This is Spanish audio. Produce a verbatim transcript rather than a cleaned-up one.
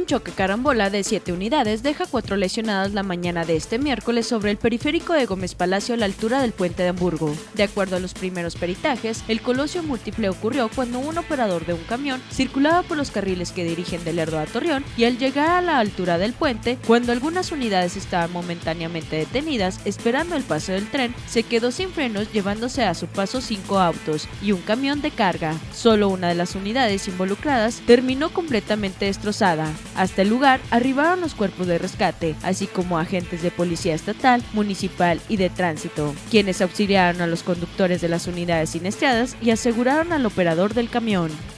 choque carambola de siete unidades deja cuatro lesionadas la mañana de este miércoles sobre el periférico de Gómez Palacio a la altura del puente de Hamburgo. De acuerdo a los primeros peritajes, el colosio múltiple ocurrió cuando un operador de un camión circulaba por los carriles que dirigen de Lerdo a Torreón y al llegar a la altura del puente, cuando algunas unidades estaban momentáneamente detenidas esperando el paso del tren, se quedó sin frenos llevándose a su paso cinco autos y un camión de carga. Solo una de las unidades involucradas terminó completamente destrozada. Hasta el lugar arribaron los cuerpos de rescate, así como agentes de policía estatal, municipal y de tránsito, quienes auxiliaron a los conductores de las unidades siniestradas y aseguraron al operador del camión.